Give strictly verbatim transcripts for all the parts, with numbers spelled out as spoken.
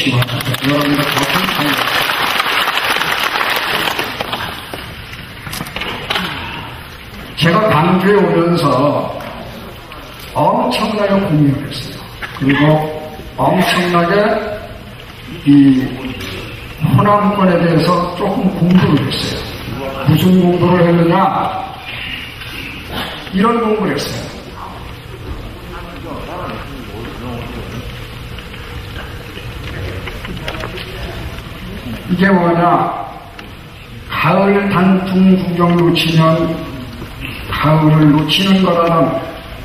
해주시기 바랍니다. 여러분들 같은 사연. 제가 광주에 오면서 엄청나게 고민을 했어요. 그리고 엄청나게 이 호남권에 대해서 조금 공부를 했어요. 무슨 공부를 했느냐? 이런 공부를 했어요. 이게 뭐냐? 가을 단풍 구경 놓치면 가을을 놓치는 거라는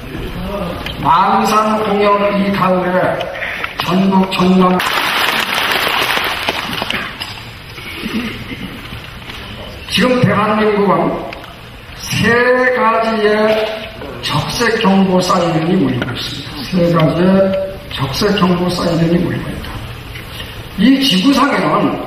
만산 공연 이 가을에 전국 전남 지금 대한민국은 세 가지의 적색 경보 사이렌이 몰리고 있습니다. 세 가지의 적색 경보 사이렌이 몰리고 있다. 이 지구상에는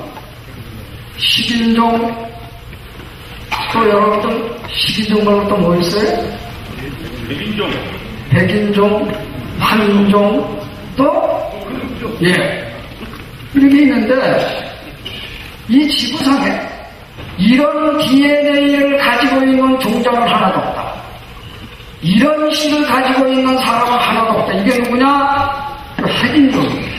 식인종, 또 여러분들 식인종 말고 또 뭐 있어요? 백인종. 백인종, 한인종, 또? 예. 이렇게 있는데, 이 지구상에 이런 디엔에이를 가지고 있는 종자는 하나도 없다. 이런 식을 가지고 있는 사람은 하나도 없다. 이게 누구냐? 핵인종입니다.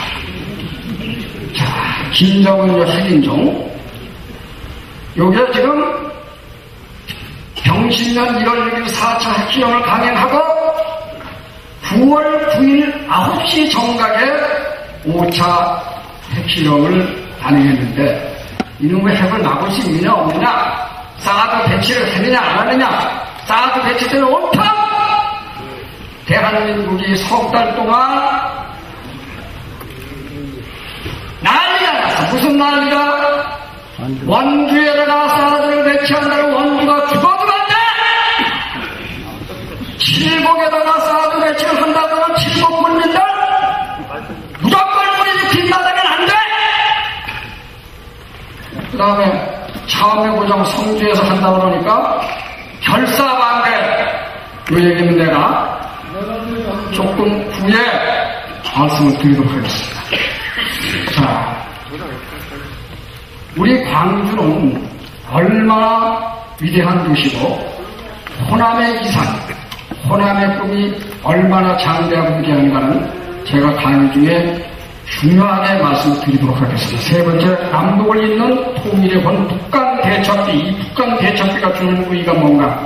자, 김정은의 핵인종. 요게 지금 병신년 일월 육일 사 차 핵실험을 강행하고 구월 구일 아홉 시 정각에 오 차 핵실험을 단행했는데 이놈의 핵을 막을 수 있느냐 없느냐, 사드 배치를 했느냐 안 하느냐, 사드 배치 때는 온통 대한민국이 석 달 동안 난리가 났어. 무슨 난리가? 원주에다가 사드를 배치한다고 원주가 죽어도 안 돼! 칠곡에다가 사드 배치를 한다고 하면 칠곡 군민들 무조건 우리 뒷마당은 안 돼! 그 다음에 차원의고장 성주에서 한다고 그러니까 결사반대. 이 얘기는 내가 조금 후에 말씀을 드리도록 하겠습니다. 자, 우리 광주는 얼마나 위대한 도시고 호남의 이상, 호남의 꿈이 얼마나 장대하고 위대한가는 제가 강의 중에 중요하게 말씀드리도록 하겠습니다. 세 번째, 남북을 잇는 통일의 권 북한 대첩비. 이 북한 대첩비가 주는 의의가 뭔가?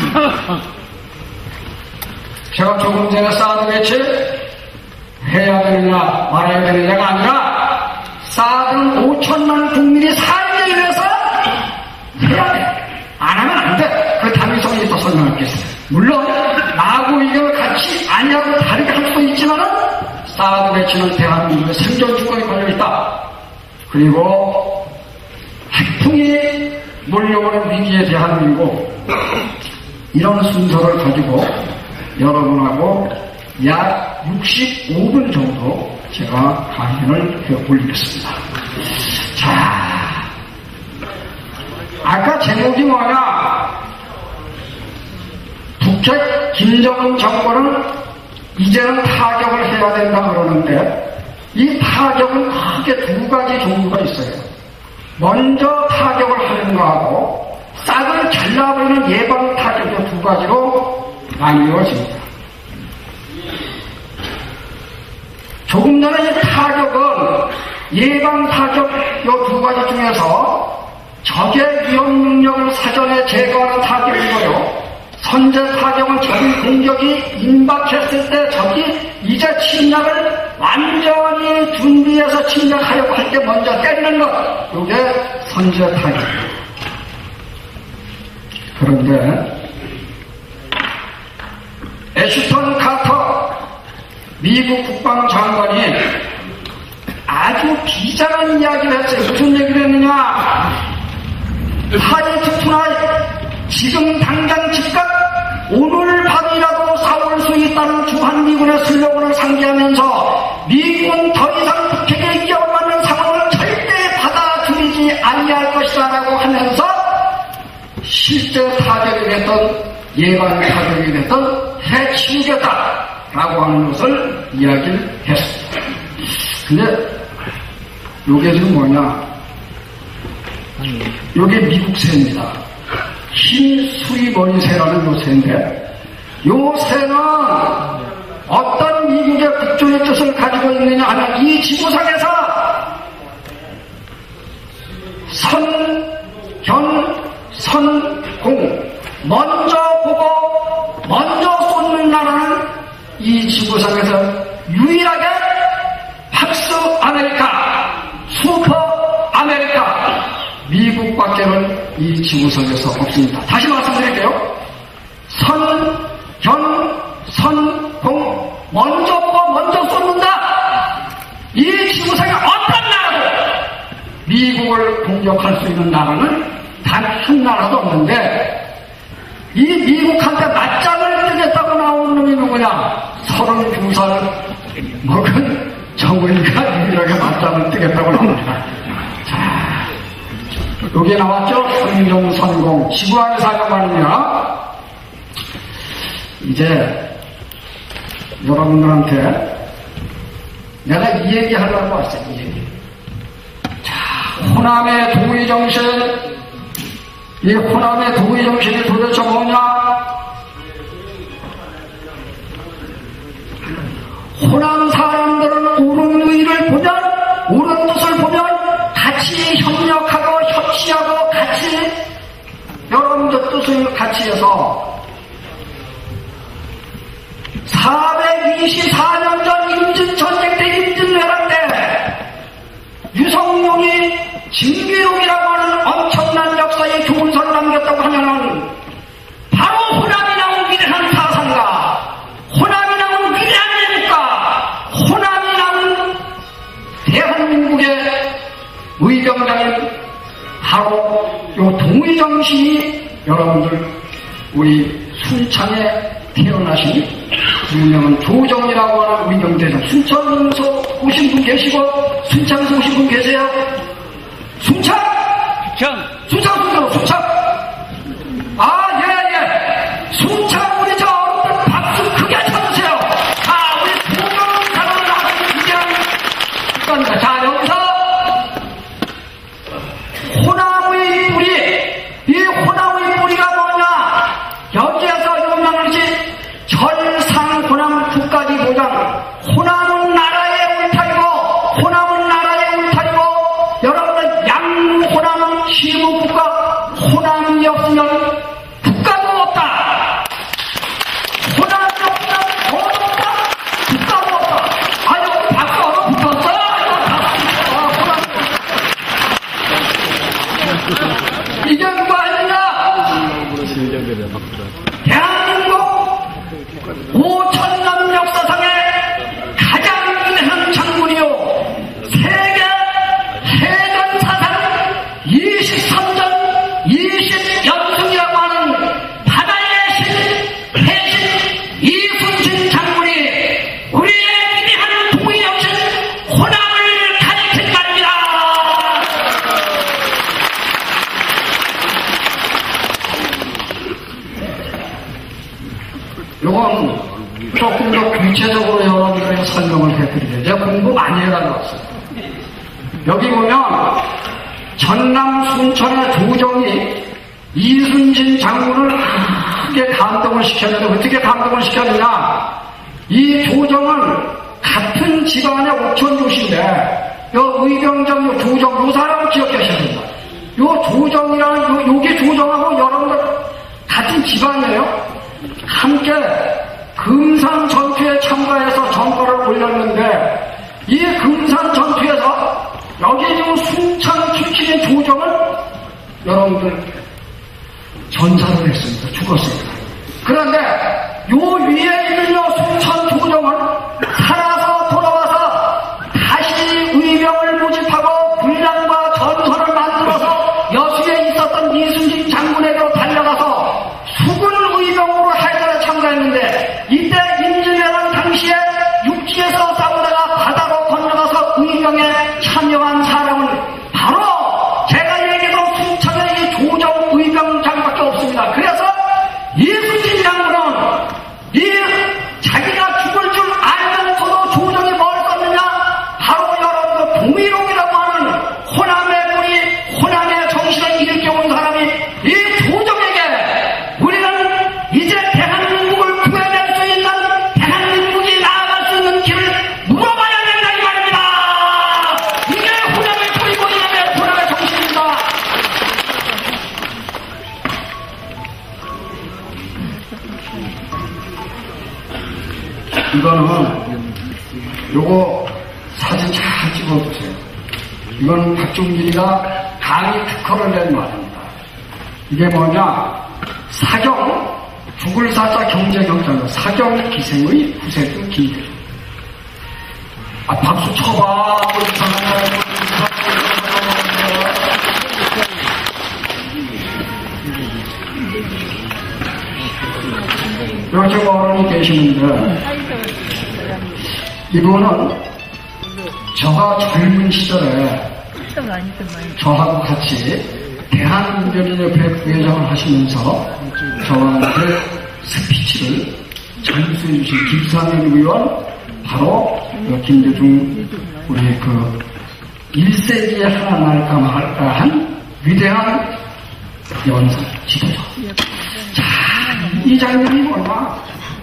제가 조금 전에 사드 배치 해야 되느냐 말아야 되느냐가 아니라 사드는 오천만 국민이 살기 위해서 해야 돼. 안 하면 안 돼. 그 당위성이 또 설명하겠습니다. 물론 나하고 의견을 같이 아니하고 다르게 할 수도 있지만은 사드 배치는 대한민국의 생존 주권이 걸려있다. 그리고 핵풍이 몰려오는 위기에 대한민국, 이런 순서를 가지고 여러분하고 약 육십오 분 정도 제가 강연을 해 올리겠습니다. 자, 아까 제목이 뭐냐? 북핵 김정은 정권은 이제는 타격을 해야 된다 그러는데, 이 타격은 크게 두 가지 종류가 있어요. 먼저 타격을 하는 거하고 싹을 잘라버리는 예방 타격의 두 가지로 나뉘어집니다. 조금 전에 이 타격은 예방 타격 이 두 가지 중에서 적의 위험 능력을 사전에 제거하는 타격이고요. 선제 타격은 적의 공격이 임박했을 때 적이 이제 침략을 완전히 준비해서 침략하려고 할 때 먼저 때리는 것, 이게 선제 타격입니다. 그런데 애슈턴 카터 미국 국방장관이 아주 비장한 이야기를 했어요. 무슨 얘기를 했느냐? 하이트 투나잇, 지금 당장 즉각 오늘 밤이라도 사올 수 있다는 주한미군의 슬로건을 상기하면서 미국은 더 이상 북핵에 위협받는 상황을 절대 받아들이지 아니할 것이다 라고 하면서 실제 타격이 됐던 예방 타격이 됐던 해치우겠다 라고 하는 것을 이야기를 했습니다. 근데 요게 지금 뭐냐? 요게 미국새입니다. 흰 수리머리새라는 요 새인데, 요 새는 어떤 미국의 국조의 뜻을 가지고 있느냐 하면 이 지구상에서 선, 견, 선, 공, 먼저 보고 먼저 쏟는 나라는 이 지구상에서 유일하게 박스 아메리카, 슈퍼 아메리카, 미국밖에는 이 지구상에서 없습니다. 다시 말씀드릴게요. 선, 견, 선, 공, 먼저 보고 먼저 쏟는다. 이 지구상에 어떤 나라도 미국을 공격할 수 있는 나라는 단 한 나라도 없는데, 이 미국한테 맞짱을 뜨겠다고 나온 놈이 누구냐? 서른두 살 먹은 정의가 유일하게 맞짱을 뜨겠다고 나옵니다. 자, 여기 나왔죠? 선정선공, 지구안의 사령관이냐? 이제 여러분들한테 내가 이 얘기 하려고 왔어요. 이 얘기. 자, 호남의 동의정신, 이 호남의 동의정신이 도대체 뭐냐? 호남 사람들은 옳은 의를 보면, 옳은 뜻을 보면 같이 협력하고 협치하고 같이 여러분들 뜻을 같이 해서 사백이십사 년 전 임진전쟁 때, 임진왜란 때 유성룡이 진기록이라고 하는 엄청난 역사에 교훈서를 남겼다고 하면은 바로 호남이 나온 위대한 사상가, 호남이 나온 위대한 애국가, 호남이 나온 대한민국의 의병장인 바로 요 동의정신이 여러분들 우리 순창에 태어나신 유명한 조정이라고 하는 의병대장, 순창에서 오신 분 계시고 순창에서 오신 분 계세요? 순창! 순창! 순창 순창 순창! 아, 예, 예. 순창 우리 저 어른들 박수 크게 쳐주세요. 아, 우리 조정은 가는 나가는 위대한 국가입니다. 자, 여기서 호남의 뿌리, 이 호남의 뿌리가 뭐냐? 여기에서 유명한 것이 절상 호남 국가지 보장. 호남은 나라의 울타리고, 호남은 나라의 울타리고, 여러분은 양무 호남은 시무국가, 호남이 없으면 국가도 없다. 호남이 없으면 뭐도 없다. 국가도 없다. 아유, 박수 얼어 붙었어. 아, 호남. 이게 누가 했느냐? 대한민국 오천년 역사상의 가장 위대한 장군이요, 세계 해전사상 이십삼 전 이십 연승이라고 하는 바다의 신, 해신 이순신 장군이 우리의 위대한 동의정신 호남을 가르친 겁니다. 요건 조금 더 구체적으로 여러분들에게 설명을 해드리게. 제가 공부 많이 해가지고 왔어요. 여기 보면 전남 순천의 조정이 이순신 장군을 크게 감동을 시켰는데, 어떻게 감동을 시켰느냐? 이 조정은 같은 집안의 옥천조신데, 요 의병장, 요 조정, 요 사람을 기억하셔야 된다. 요 조정이라는, 요, 요게 조정하고 여러분들 같은 집안이에요. 함께 금산 전투에 참가해서 전과를 올렸는데, 이 금산 전투에서 여기 지금 순창 출신의 조정은 여러분들 전사를 했습니다. 죽었습니다. 그런데 요 위에 있는 요 순천 조정은 살아서 돌아와서 다시 의병을 모집하고 군량과 전선을 만들어서 여수에 있었던 이순신 장군에게로 달려가서 수군 의병으로 해전에 참가했는데, 이때 임진왜란 당시에 육지에서 싸우다가 바다로 건너가서 의병에 참여한 사람은 바로 제가 얘기했던 순천의 이 조정 의병장밖에 없습니다. 그래서 이순신 장군은 이 자기가 죽을 줄 알면서도 조정이 뭘 썼느냐? 바로 여러분들 동의록이라고 하는 이거는 요거 사진 잘 찍어주세요. 이건 박종진이가 강의 특허를 낸 말입니다. 이게 뭐냐? 사경, 죽을 사자 경제경찰로 사경 기생의 후세도 김대중. 아, 박수 쳐봐. 이렇게 어른이 계시는데, 이분은 저가 젊은 시절에 저하고 같이 대한민주연합회 부회장을 하시면서 저한테 스피치를 전수해 주신 김상현 의원, 바로 김대중 우리 그 일 세기에 하나 날까 말까 한 위대한 연설 지도자. 자, 이 장면이 뭐냐?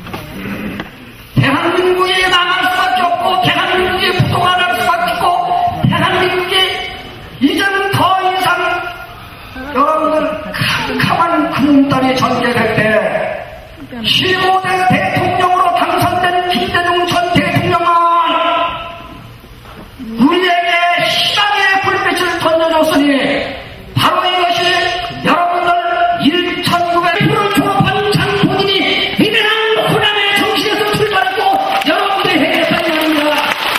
대한민국이 망할 수밖에 없고, 대한민국이 부동할 수밖에 없고, 대한민국이 이제는 더 이상 여러분들 캄캄한 금음달이 전개될 때 십오 대 대통령으로 당선된 김대중 전 대통령은 우리에게 희망의 불빛을 던져줬으니 바로 이것이 여러분들 천구백 년을 졸업한 장본인이 위대한 호남의 정신에서 출발했고 여러분들이 해결했다는 말입니다.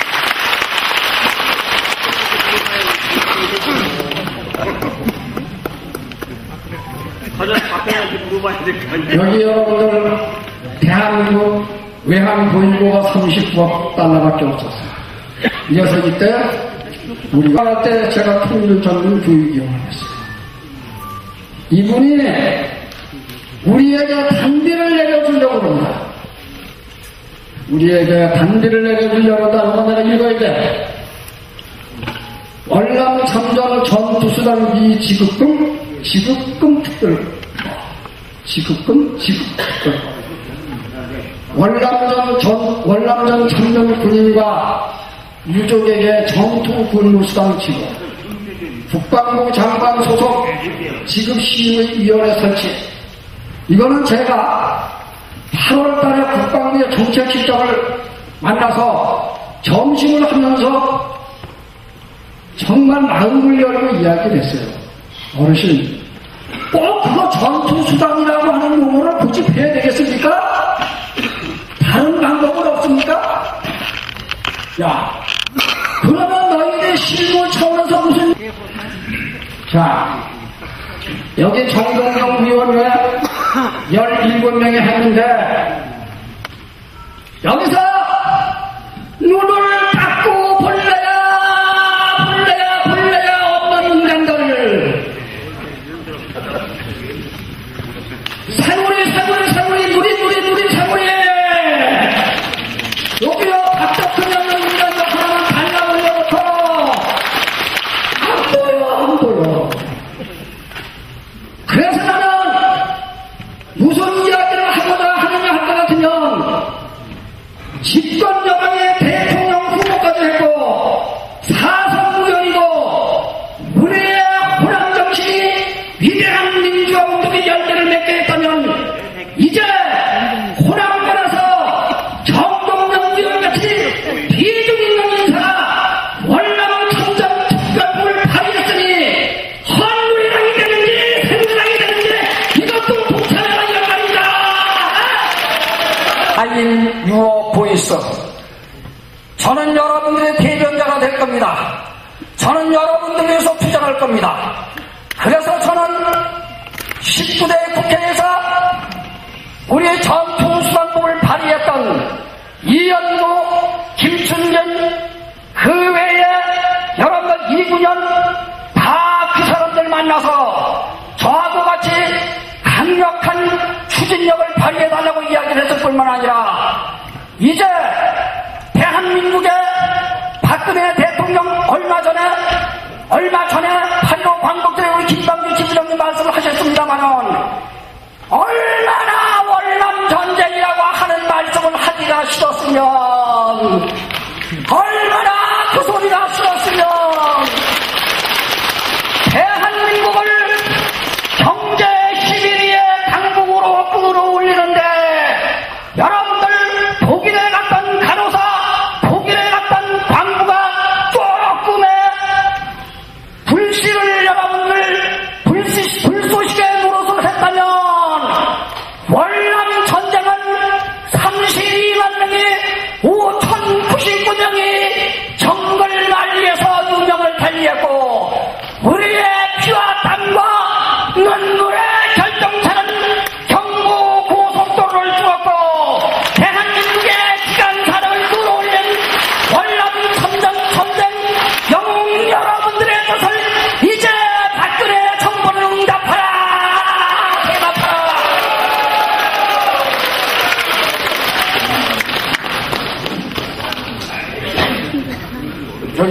여기 여러분들 대한민국 외환보유고가 삼십구억 달러밖에 없었어요. 이 녀석이 때 우리가 할 때 제가 통일전문 교육위원을 했어요. 이분이 우리에게 단비를 내려주려고 그런다. 우리에게 단비를 내려주려고 한다. 한번 내가 읽어야 돼. 월남 참전 전투수단비 지급금, 지급금 특별, 지급금, 지급특별. 월남전 전, 월남전 참전 군인과 유족에게 전투 근무수당 지급, 국방부 장관 소속 지급시의위원회 설치. 이거는 제가 팔월 달에 국방부의 정책실장을 만나서 점심을 하면서 정말 마음을 열고 이야기를 했어요. 어르신, 꼭 그거 전투수당이라고 하는 용어를 고집해야 되겠습니까? 다른 방법은 없습니까? 야, 그러면 너희들 실무 차원에서 무슨. 자, 여기 정동영 위원회 열일곱 명이 했는데, 여기서 눈을 닫고 볼래야, 볼래야, 볼래야 없는 인간들. 사물이, 사물이, 사물이, 누리, 누리, 누리, 사물이. 여기요, 박덕훈 인간 하나만 달라보려부터 안 보여, 안 보여. 그래서 나는 무슨 이야기를 하고자 하느냐 할 것 같으면 집권 여당의 대통령 후보까지 했고 사선무연이고 우리의 호남 정신이 위대한 민주화 운동의 열매를 맺게 했다면 이제 호남 따라서 정동영 위원같이 비중 있는 인사가 월남 참전 특별법을 발의했으니 헌물이랑이 되는지 생물이랑이 되는지 이것도 동참해라 이런 말입니다. 아인 유어 보이스, 저는 여러분들의 대변자가 될 겁니다. 저는 여러분들 위해서 투쟁할 겁니다. 그래서 저는 십구 대 국회에서 우리의 전투수단법을 발의했던 이연도, 김춘전, 그 외에 여러분들 이구년 다 그 사람들 만나서 저하고 같이 강력한 추진력을 발휘해달라고 이야기를 했을 뿐만 아니라 이제 대한민국의 박근혜 대통령 얼마 전에 얼마 전에 팔일오 광복절에 우리 김방주 지부장님 말씀을 하셨습니다만은 얼마나 월남 전쟁이라고 하는 말씀을 하기가 싫었으면, 얼마나 그 소리가 싫었으면 대한민국을 경제 십일 위의 강국으로 끌어올리는데 여러분들 독일에 갔던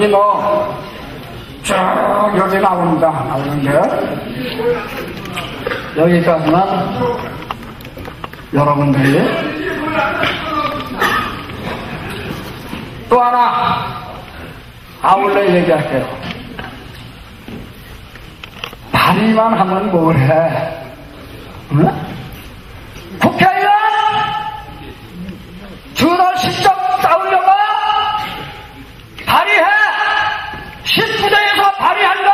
여기 뭐, 쭉 여기 나옵니다. 나오는데, 여기까지만 여러분들이 또 하나 아울러 얘기할게요. 발의만 하면 뭘 해? 응? 국회의원 주로 실적 싸우려고 발의해. 십구 대에서 발의한다.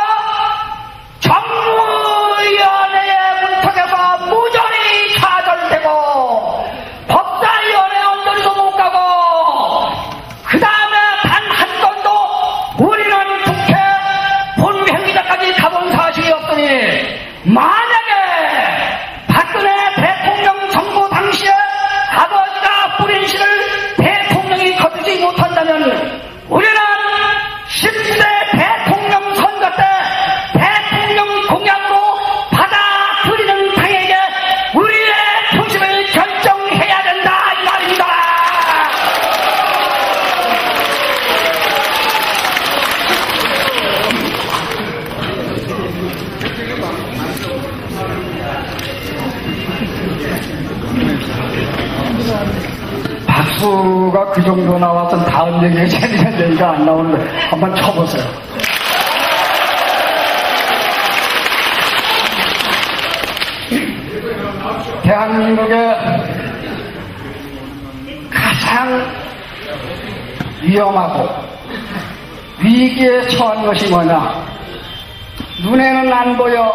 정무위원회의 문턱에서 무전히 차절되고 법사위원회 언저리도 못 가고 그 다음에 단 한 번도 우리는 국회 본회의장까지 가본 사실이 없더니 만약에 박근혜 대통령 정부 당시에 아버지가 뿌린 씨를 대통령이 거두지 못한다면 우리는 십구 대 대통령 선거 때 대통령 공약으로 받아들이는 당에게 우리의 표심을 결정해야 된다 이 말입니다. 박수가 그 정도 나와서 다음 얘기에 재미있는 얘기가 안 나오는데 한번 쳐보세요. 대한민국의 가장 위험하고 위기에 처한 것이 뭐냐? 눈에는 안 보여.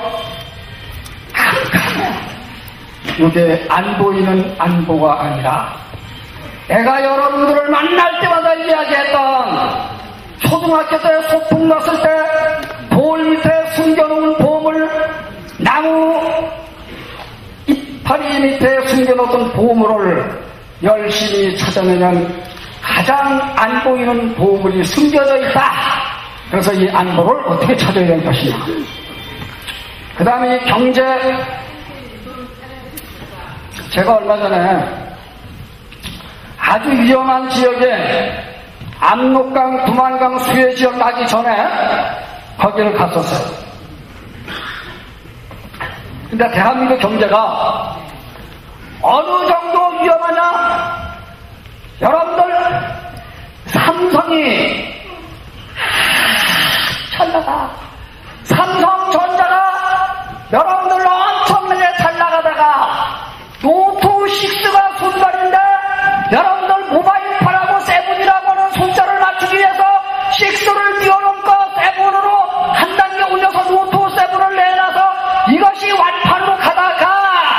깜깜해. 이게 안 보이는 안보가 아니라 내가 여러분들을 만날 때마다 이야기했던 초등학교 때 소풍 났을 때 돌 밑에 숨겨놓은 보물, 나무 이파리 밑에 숨겨놓은 보물을 열심히 찾아내면 가장 안 보이는 보물이 숨겨져 있다. 그래서 이 안보를 어떻게 찾아야 될 것이냐. 그 다음에 경제, 제가 얼마 전에 아주 위험한 지역에 압록강, 두만강 수해 지역 가기 전에 거기를 갔었어요. 근데 대한민국 경제가 어느 정도 위험하냐? 여러분들 삼성이 찰나가 삼성전자가 여러분들 엄청나게 잘 나가다가 노트식스가 손발인데 여러분들 모바일파라고 세븐이라고 하는 숫자를 맞추기 위해서 식스를 뛰어넘고 세븐으로 한 단계 올려서 노트 세븐을 내놔서 이것이 완판으로 가다가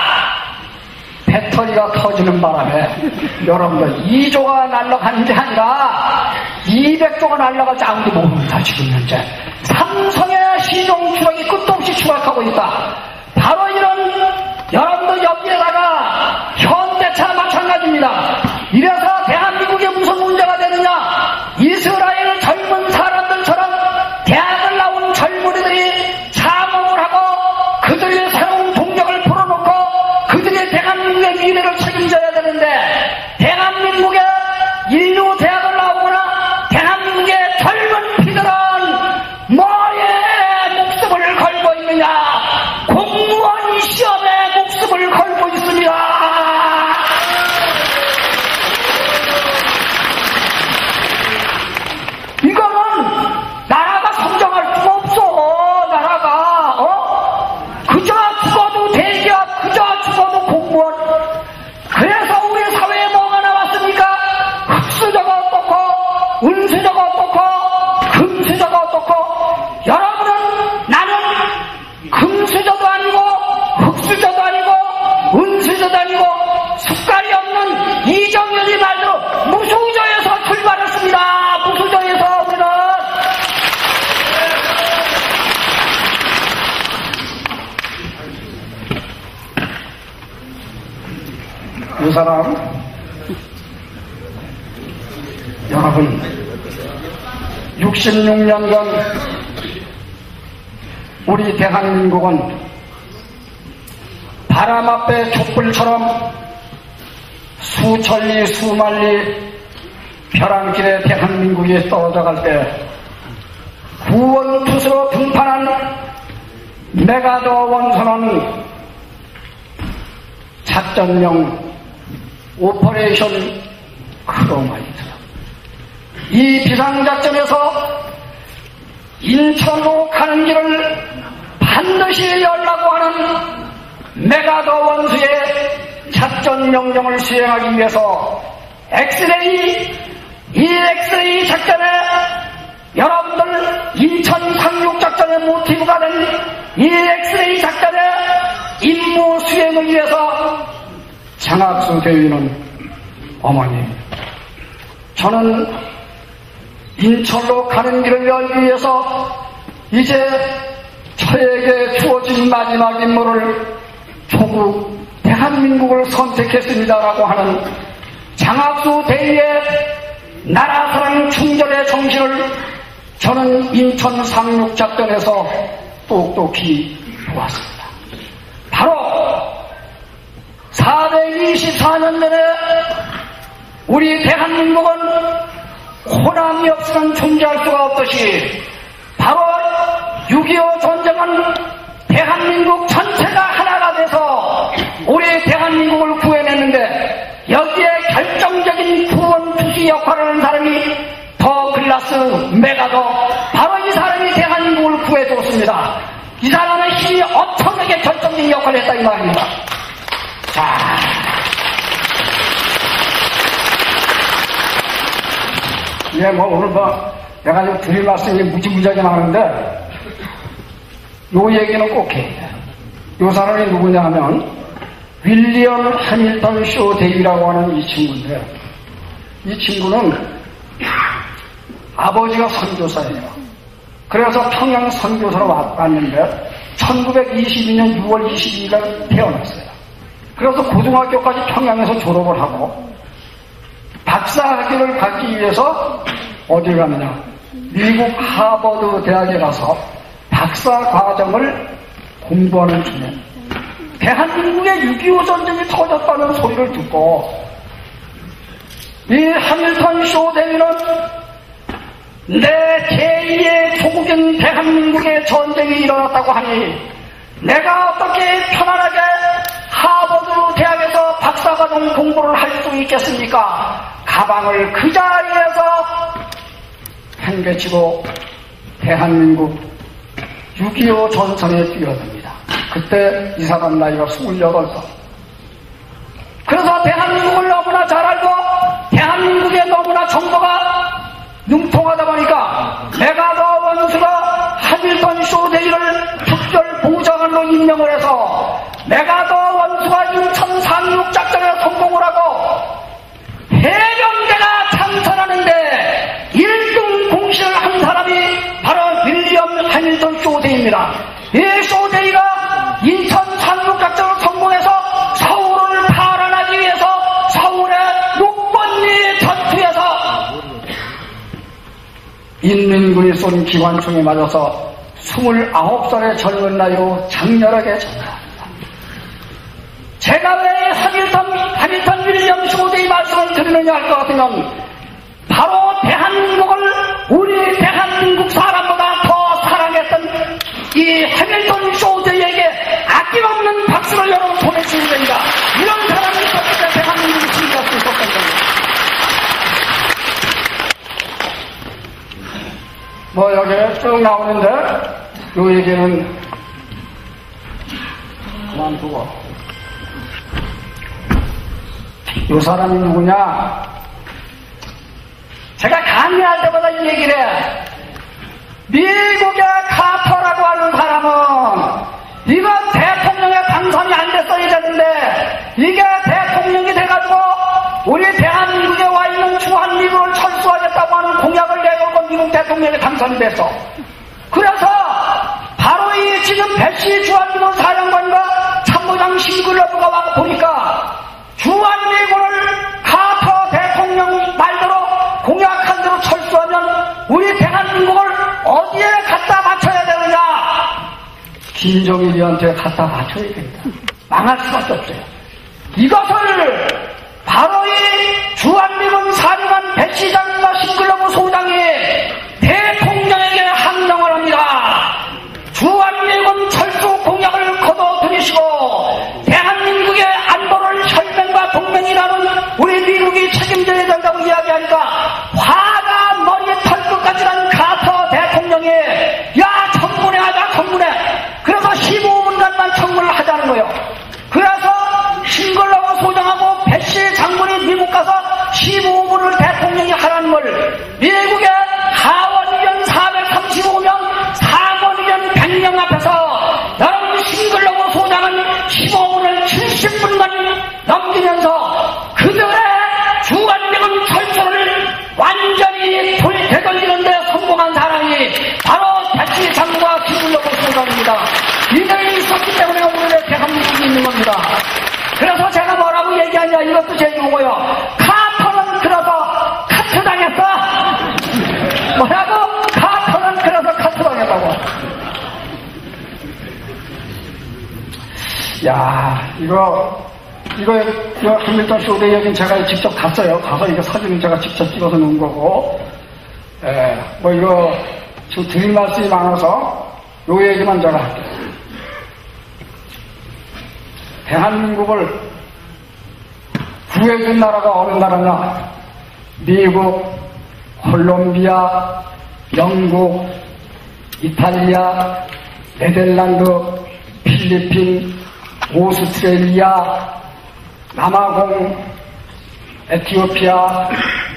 배터리가 터지는 바람에 여러분들 이 조가 날아가는 게 아니라 이백 조가 날아갈지 아무도 모릅니다. 지금 현재 삼성의 시종 추락이 끝도 없이 추락하고 있다. 바로 이런 여러분들 여기에다가 현대차 마찬가지입니다. 이래서 대한민국에 무슨 문제가 되느냐? 이스라엘 젊은 사람들처럼 대학을 나온 젊은이들이 창업을 하고 그들의 새로운 동력을 풀어놓고 그들의 대한민국의 미래를 책임져야 되는데 대한민국의 인류 대학을 나오거나 대한민국의 젊은 피들은 뭐에 목숨을 걸고 있느냐? 공무원 시험에 목숨을 걸고 있습니다. 이거는 나라가 성장할 수가 없어. 나라가 어? 그저 죽어도 대기업, 그저 죽어도 공무원. 그래서 우리 사회에 뭐가 나왔습니까? 흑수저가 어떻고 은수저가 어떻고 금수저가 어떻고. 여러분은 나는 금수저도 아니고 흑수저도 아니고 은수저도 아니고 숟갈이 없는 이정현이 말대로 무수저에서 출발했습니다. 무수저에서 우리는 이 사람 여러분 육십육 년간 우리 대한민국은 바람 앞에 촛불처럼 수천리 수만리 벼랑길에 대한민국이 떨어져 갈 때 구원투수로 등판한 메가더 원선은 작전명 오퍼레이션 크로마이트, 이 비상작전에서 인천으로 가는 길을 반드시 열라고 하는 메가더 원수의 작전 명령을 수행하기 위해서 엑스레이, 이 엑스레이 작전에 여러분들 인천 상륙작전의 모티브가 된 이 엑스레이 작전의 임무 수행을 위해서 장학수 대위는 어머니, 저는 인천으로 가는 길을 열기 위해서 이제 저에게 주어진 마지막 임무를 조국 대한민국을 선택했습니다라고 하는 장학수 대위의 나라사랑 충절의 정신을 저는 인천 상륙작전에서 똑똑히 보았습니다. 바로 사백이십사 년 전에 우리 대한민국은 호남이 없으면 존재할 수가 없듯이 바로 육이오 전쟁은 대한민국 전체가 하나가 돼서 우리 대한민국을 구해냈는데, 여기에 결정적인 구원투시 역할을 하는 사람이 더 글라스 메가더, 바로 이 사람이 대한민국을 구해줬습니다. 이 사람의 힘이 엄청나게 결정적인 역할을 했다 이 말입니다. 자, 예, 뭐 오늘 뭐 내가 지금 드릴 말씀이 무지무지하게 많은데 요 얘기는 꼭 해야 돼. 요 사람이 누구냐 하면 윌리엄 해밀턴 쇼 데이라고 하는 이 친구인데, 이 친구는 아버지가 선교사예요. 그래서 평양 선교사로 왔는데 천구백이십이 년 유월 이십이 일에 태어났어요. 그래서 고등학교까지 평양에서 졸업을 하고 박사학위를 갖기 위해서 어디 가느냐, 미국 하버드 대학에 가서 박사 과정을 공부하는 중에 대한민국의 육이오 전쟁이 터졌다는 소리를 듣고 이 해밀턴 쇼 대위는 내 제이의 조국인 대한민국의 전쟁이 일어났다고 하니 내가 어떻게 편안하게 하버드 대학에서 박사과정 공부를 할 수 있겠습니까? 가방을 그 자리에서 팽개치고 대한민국 육이오 전선에 뛰어듭니다. 그때 이 사람 나이가 스물여덟 살. 그래서 대한민국을 너무나 잘 알고 대한민국에 너무나 정보가 융통하다 보니까 메가더 원수가 해밀턴 쇼 데이를 특별 보좌관으로 임명을 해서 메가더 원수가 인천 상륙작전에 성공을 하고 해병대가 창설하는데 일 등 공신을 한 사람이 바로 윌리엄 해밀턴 쇼 데이입니다. 이 쇼 데이가 인천 상륙작전을 성공해서 서울을 탈환하기 위해서 서울의 육번리 전투에서 인민군이 쏜 기관총에 맞아서 스물아홉 살의 젊은 나이로 장렬하게 전사합니다. 제가 왜 해밀턴, 해밀턴 윌리엄 쇼 데이 말씀을 드리느냐 할 것 같으면 바로 대한민국을 우리 대한민국 사람보다 더 사랑했던 이 해밀턴 쇼 데이에게 아낌없는 박수를 여러분 보내주시면 됩니다. 이런 사람이 있었을 때 대한민국이 승리할 수 있었던 겁니다. 뭐 여기에 쭉 나오는데 요 얘기는 그만두고, 요 사람이 누구냐, 제가 강의할 때마다 이 얘기를 해. 미국의 카터라고 하는 사람은 이건 대통령의 당선이 안 됐어야 되는데 이게 대통령이 돼가지고 우리 대한민국에 와 있는 주한미군을 철수하겠다고 하는 공약을 내걸고 미국 대통령이 당선이 됐어. 그래서 바로 이 지금 배시 주한미군 사령관과 참모장 싱글러브가 와서 보니까 주한미군을 카터 대통령 말대로 공약한 대로 철수하면 우리 대한민국을 어디에 갖다 맞춰야 되느냐? 김정일이한테 갖다 맞춰야 됩니다. 망할 수밖에 없어요. 이것을 바로 이 주한미군 사령관 배시장과 싱글러브 소장이 대통령에게 항명을 하는 거예요. 그래서 싱글러버 소장하고 배씨 장군이 미국 가서 십오 분을 대통령이 하라는 걸 미국의 하원의원 사백삼십오 명, 상원의원 백 명 앞에서 여러분 싱글러버 소장은 십오 분을 칠십 분간 넘기면서 그들의 주관적인 철저를 완전히 되돌리는 데 성공한 사람이 바로 배씨 장군과 싱글러버 소장입니다. 이들이 있었기 때문에 오늘의 대한민국이 있는 겁니다. 그래서 제가 뭐라고 얘기하냐, 이것도 제 용어요. 카터는 그래서 카트 당했어. 뭐라고? 카터는 그래서 카트 당했다고. 야, 이거 이거 이거 해밀턴 쇼대 여긴 제가 직접 갔어요. 가서 이거 사진은 제가 직접 찍어서 놓은 거고, 예, 뭐 이거 지금 드릴 말씀이 많아서 요 얘기만 제가 할게요. 대한민국을 구해준 나라가 어느 나라냐? 미국, 콜롬비아, 영국, 이탈리아, 네덜란드, 필리핀, 오스트레일리아, 남아공, 에티오피아,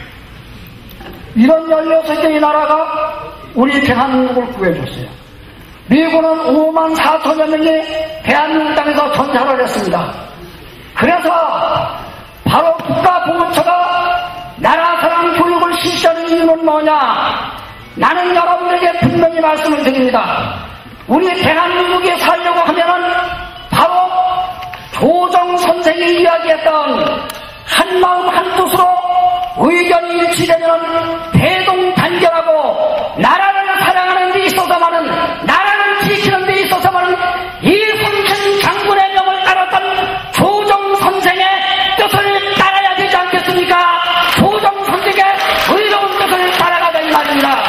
이런 열여섯 개의 나라가 우리 대한민국을 구해줬어요. 미국은 오만 사천여 명이 대한민국 땅에서 전사를 했습니다. 그래서 바로 국가보훈처가 나라사랑 교육을 실시하는 이유는 뭐냐? 나는 여러분에게 분명히 말씀을 드립니다. 우리 대한민국에 살려고 하면은 바로 조정 선생이 이야기했던 한마음 한뜻으로 의견이 일치되면 대동단결하고 나라를 사랑하는 데 있어서만은, 나라를 지키는 데 있어서만은 이순신 장군의 명을 따랐던 조정 선생의 뜻을 따라야 되지 않겠습니까? 조정 선생의 의로운 뜻을 따라가자 이 말입니다.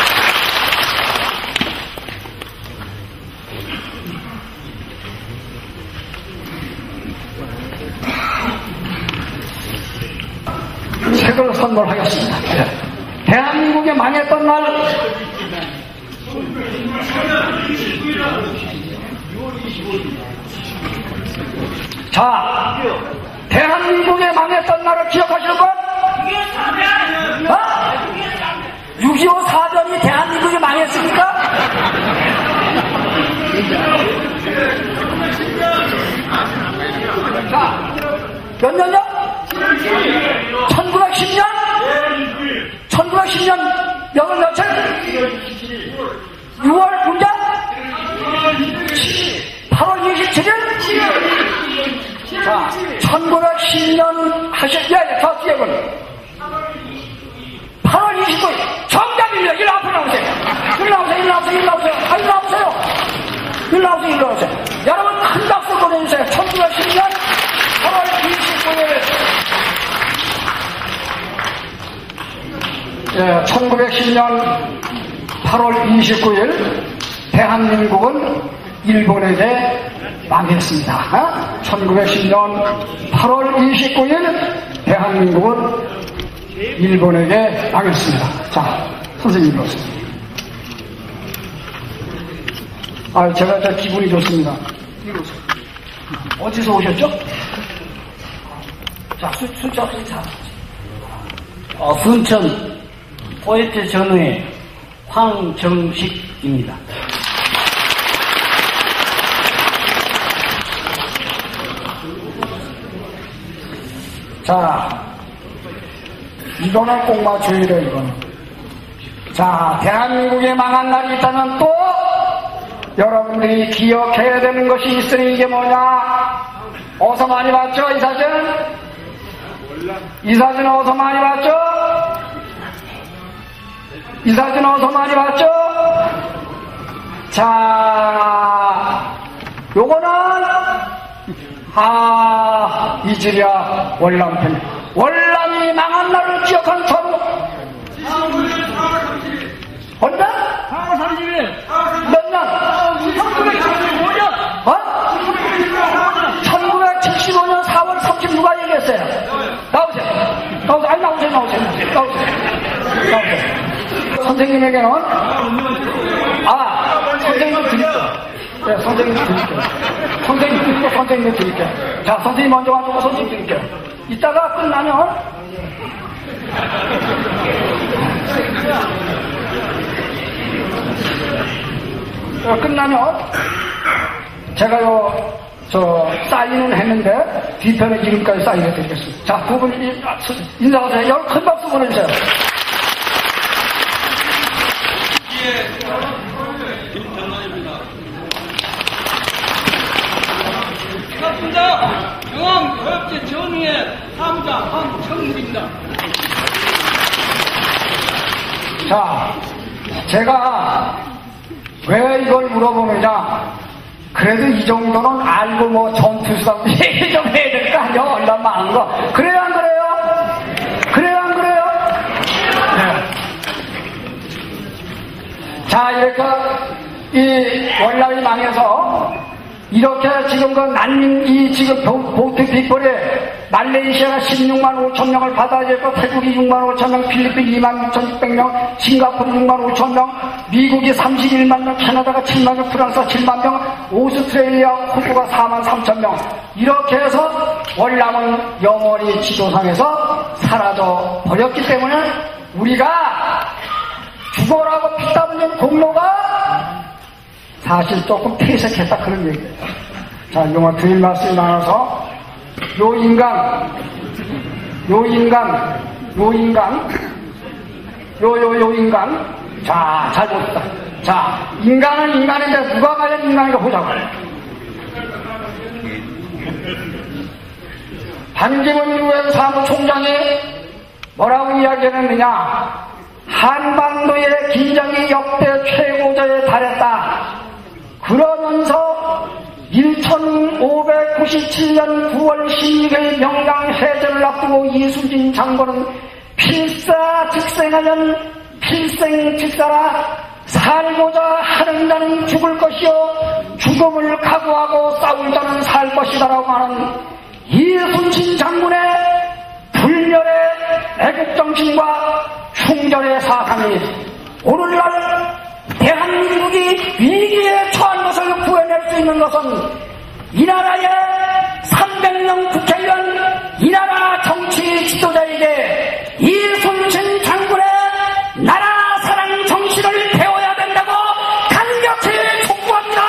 책을 선물하겠습니다. 대한민국이 망했던 날, 자, 대한민국이 망했던 날을 기억하시는 분? 어? 육이오 사변이 대한민국이 망했습니까? 자, 몇 년이요? 천구백십 년? 천구백십 년 몇월 며칠? 유월 문자? 팔월 이십칠일? 자, 천구백십 년 하실, 예, 예, 저 기억은 팔월 이십구일. 정답입니다. 일로 앞으로 나오세요. 일로 나오세요, 일로 나오세요, 일로 나오세요. 아, 일로 나오세요. 일로 나오세요, 일로 나오세요. 여러분, 큰 박수 보내주세요. 천구백십 년 팔월 이십구일. 예, 천구백십 년 팔월 이십구일 대한민국은 일본에게 망했습니다. 어? 천구백십 년 팔월 이십구일 대한민국은 일본에게 망했습니다. 자, 선생님 들었습니다. 아, 제가 저 기분이 좋습니다. 어디서 오셨죠? 자, 수, 숫자, 숫자. 어, 순천 포에트 전우의 황정식입니다. 자, 이거는 꼭 맞춰야 돼요, 이거는. 자, 대한민국에 망한 날이 있다면 또 여러분들이 기억해야 되는 것이 있으니 이게 뭐냐? 어디서 많이 봤죠, 이 사진? 이 사진 어디서 많이 봤죠? 이 사진 어디서 많이 봤죠? 자, 요거는 아, 이즈리아 월남편. 월남이 망한 날을 기억한 서로. 언제? 사월 삼십일. 몇 년? 천구백칠십오 년. 어? 천구백칠십오 년 사월 삼십 누가 얘기했어요? 나오세요. 나오세요. 아니, 나오세요. 나오세요. 나오세요. 나오세요. 선생님에게는, 아, 선생님 드릴게요. 네, 선생님 드릴게요. 선생님 드릴게요. 선생님이 드릴게요. 자, 선생님 먼저 가지고 선생님 드릴게요. 이따가 끝나면 어, 끝나면 제가요 저 사인은 했는데 뒤편에 지금까지 사인해 드리겠습니다. 자, 두 분 인사하세요. 여러분 큰 박수 보내주세요. 반갑습니다. 영암교육제 전위의 사무자 황청물입니다. 자, 제가 왜 이걸 물어보느냐? 그래도 이 정도는 알고 뭐 전투수상 얘기 좀 해야 될 거 아니야? 얼마나 많은 거. 그래요, 안 그래요? 그래요, 안 그래요? 네. 자, 이렇게 이 월남이 망해서 이렇게 지금 그 난민, 이 지금 보트 뒷벌에 말레이시아가 십육만 오천 명을 받아야 되고, 태국이 육만 오천 명, 필리핀 이만 육천육백 명, 싱가포르 육만 오천 명, 미국이 삼십일만 명, 캐나다가 칠만 명, 프랑스가 칠만 명, 오스트레일리아, 호주가 사만 삼천 명. 이렇게 해서 월남은 영원히 지도상에서 사라져 버렸기 때문에 우리가 죽어라고 피땀 흘린 공로가 사실 조금 퇴색했다 그런 얘기예요. 자, 이동안 드릴 말씀 나눠서 요 인간, 요 인간, 요 인간, 요, 요, 요 인간. 자, 잘 봅시다. 자, 인간은 인간인데 누가 과연 인간이라고 보자고. 반기문 유엔 사무총장이 뭐라고 이야기했느냐? 한반도의 긴장이 역대 최고조에 달했다. 그러면서 천오백구십칠 년 구월 십육일 명강 해제를 앞두고 이순신 장군은 필사즉생하면 필생즉사라. 살고자 하는 자는 죽을 것이요 죽음을 각오하고 싸울 자는 살 것이다라고 하는 이순신 장군의 불멸의 애국정신과 충절의 사상이 오늘날 대한민국이 위기에 처한 것을 구해낼 수 있는 것은 이 나라의 삼백 명 국회의원, 이 나라 정치 지도자에게 이순신 장군의 나라 사랑 정신을 배워야 된다고 강력히 촉구합니다.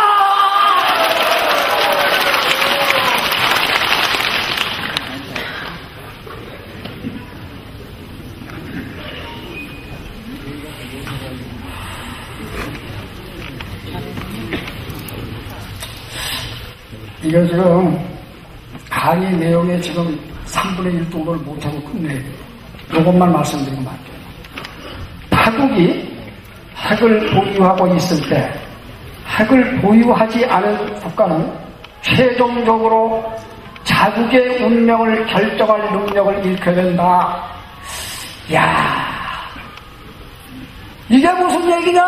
이거 지금 강의 내용에 지금 삼분의 일 정도를 못하고 끝내요. 이것만 말씀드리고 말게요. 타국이 핵을 보유하고 있을 때 핵을 보유하지 않은 국가는 최종적으로 자국의 운명을 결정할 능력을 잃게 된다. 야, 이게 무슨 얘기냐?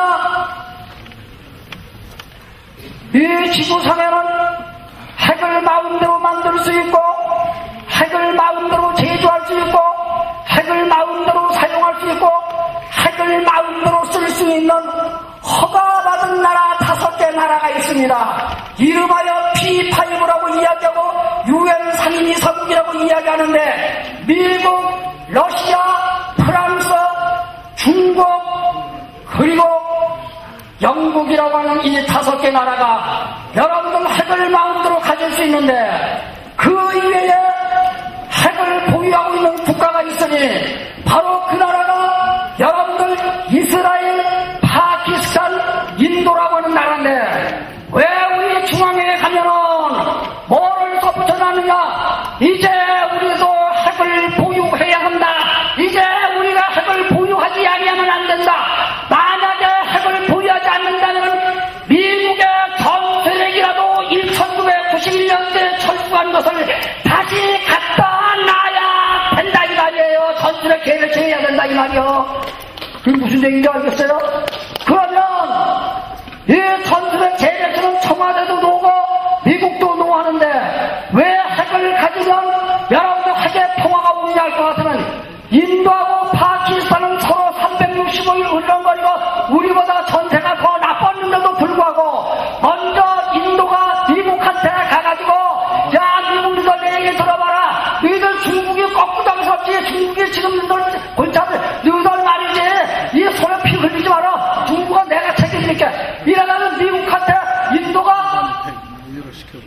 이 지구상에는 핵을 마음대로 만들 수 있고, 핵을 마음대로 제조할 수 있고, 핵을 마음대로 사용할 수 있고, 핵을 마음대로 쓸 수 있는 허가받은 나라 다섯 개 나라가 있습니다. 이름하여 피 파이브라고 이야기하고 유엔 상임위 서국이라고 이야기하는데, 미국, 러시아, 프랑스, 중국, 그리고 영국이라고 하는 이 다섯 개 나라가 여러분들 핵을 마음대로 가질 수 있는데, 그 이외에 핵을 보유하고 있는 국가가 있으니 바로 그 나라가 여러분들 이스라엘, 파키스탄, 인도라고 하는 나라인데, 왜 우리 중앙에 가면은 뭐를 또 붙여놨느냐? 이제 우리도 핵을 보유해야 한다. 이제 우리가 핵을 보유하지 아니하면 안 된다. 만약에 핵을 보유하지 않는다면 미국의 전 세력이라도 천구백구십일 년대에 철수한 것을 다시 갖다 놔야 된다 이 말이에요. 전술의 계획을 정해야 된다 이 말이요. 그게 무슨 얘기인지 알겠어요? 그러면 이 전술의 계획에서는 청와대도 노고 미국도 노하는데, 왜 핵을 가지면 여러분들 핵의 평화가 오느냐 할 것 같으면, 인도하고 파키스탄은 서로 삼백육십오 일 울렁거리고 우리보다 전세가 더 나빴는데도 불구하고 먼저 인도가 미국한테 가가지고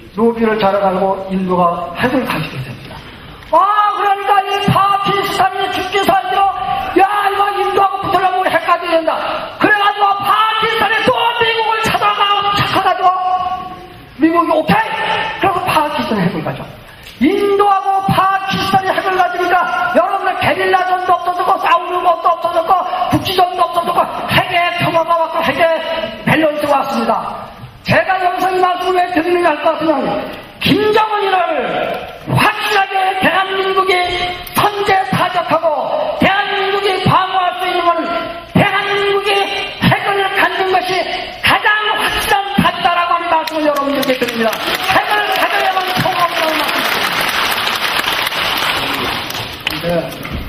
노비를 자라가고 인도가 핵을 가지게 됩니다. 아, 그러니까 이 파키스탄이 죽기 살기로, 야, 이거 인도하고 붙으려면 핵 가져야 된다. 그래가지고 파키스탄이 또 미국을 찾아가고 착해가지고, 미국이 오케이! 그래서 파키스탄이 핵을 가져. 인도하고 파키스탄이 핵을 가지니까 여러분들 게릴라전도 없어졌고, 싸우는 것도 없어졌고, 국지전도 없어졌고, 핵의 평화가 왔고, 핵의 밸런스가 왔습니다. 제가 여기서 이 말씀을 왜 드리느냐 할 것 같으면, 김정은이를 확실하게 대한민국이 선제 타격하고 대한민국이 방어할 수 있는 것은 대한민국이 핵을 갖는 것이 가장 확실한 답이다라고 하는 말씀을 여러분들께 드립니다. 핵을 가져야만 통합이라고 말씀입니다. 근데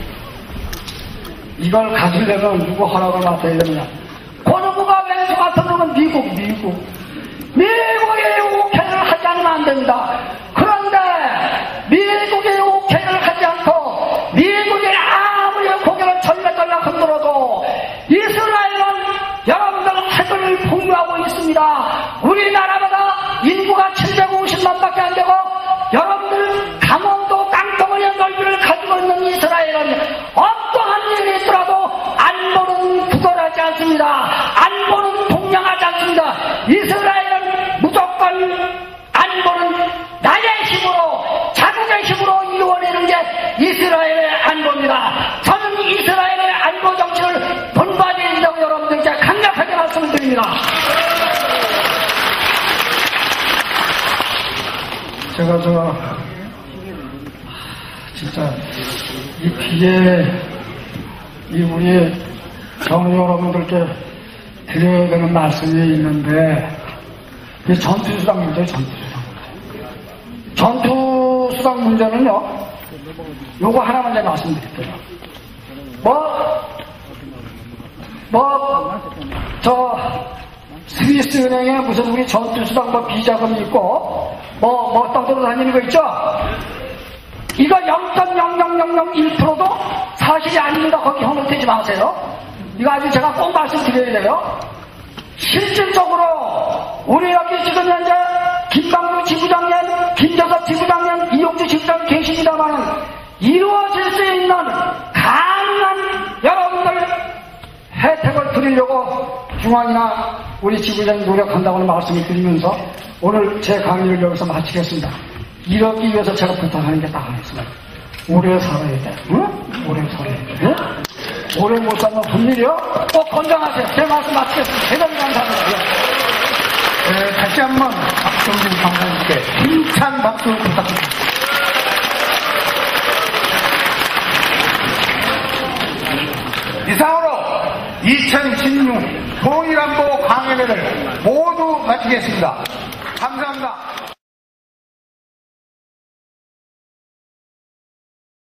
이걸 가지려면 누구 허락을 받아야 되느냐? 그 누구가 왼수 같은 놈은 미국, 미국. 미국이 오케이를 하지 않으면 안 됩니다. 그런데 미국이 오케이를 하지 않고 미국이 아무리 고개를 절레절레 흔들어도 이스라엘은 여러분들 핵을 보유하고 있습니다. 우리나라보다 인구가 칠백오십만밖에 안 되고 여러분들 강원도 땅덩어리의 넓이를 가지고 있는 이스라엘은 어떠한 일이 있더라도 안보는 구걸하지 않습니다. 안보는 동냥하지 않습니다. 이스라엘은 무조건 안보는 나의 힘으로 자국의 힘으로 이루어내는 게 이스라엘의 안보입니다. 저는 이스라엘의 안보 정신을 본받아야 된다고 여러분들께 강력하게 말씀을 드립니다. 제가 저 진짜 이 피해 이 우리 정의 여러분들께 드려야 되는 말씀이 있는데 이 전투수당 문제, 전투수당 문제. 전투수당 문제는요, 요거 하나만 제가 말씀드릴게요. 뭐, 뭐, 저, 스위스 은행에 무슨 우리 전투수당 뭐 비자금이 있고, 뭐, 뭐 떠들어 다니는 거 있죠? 이거 영 점 영영영영일 퍼센트도 사실이 아닙니다. 거기 허물대지 마세요. 이거 아주 제가 꼭 말씀드려야 돼요. 실질적으로 우리 여기 지금 현재 김방규 지부장님, 김정섭 지부장님, 이용주 지부장님 계십니다만 이루어질 수 있는 가능한 여러분들 혜택을 드리려고 중앙이나 우리 지부장이 노력한다고 하는 말씀을 드리면서 오늘 제 강의를 여기서 마치겠습니다. 이러기 위해서 제가 부탁하는 게 딱 하나 있습니다. 오래 살아야 돼. 응? 오래 살아야 돼. 응? 오래 못 살면 분일이요? 꼭 건강하세요. 제 말씀 마치겠습니다. 대단히 감사합니다. 네, 다시 한번 박정진 장관님께 힘찬 박수 부탁드립니다. 이상으로 이천십육 통일안보 강연회를 모두 마치겠습니다. 감사합니다.